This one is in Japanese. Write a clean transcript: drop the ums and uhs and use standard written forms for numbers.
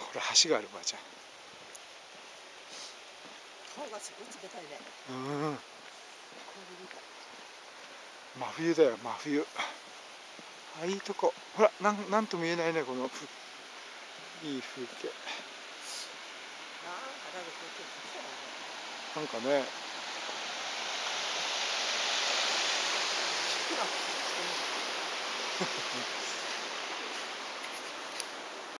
ほら橋があるばあちゃん。 顔がすごい冷たいね。 真冬だよ、真冬。あ、いいとこ。ほら、なんとも言えないね、このいい風景。なんかね。